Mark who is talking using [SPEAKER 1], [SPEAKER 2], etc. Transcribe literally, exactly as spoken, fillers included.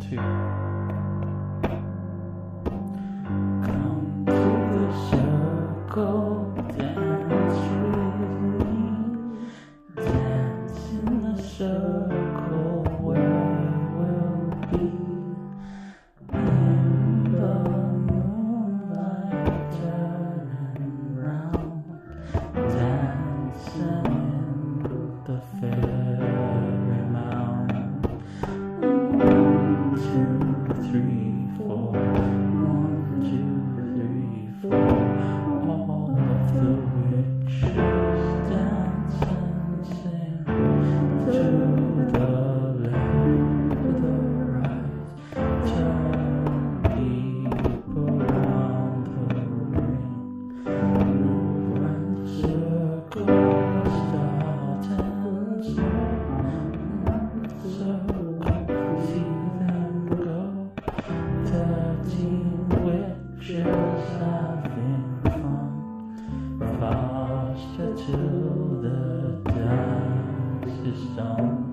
[SPEAKER 1] two. Come to the circle, dance with me. Dance in the circle where we'll be. In the moonlight turning round, dancing in the fairy mound. One, two, three, four. One, two, three, four. All of the witches dance and sing to the left, the right. Turn deep around the ring. Move round the circle, start and stop. Circle, see them go. Thirteen witches having fun. Faster till the dance is done.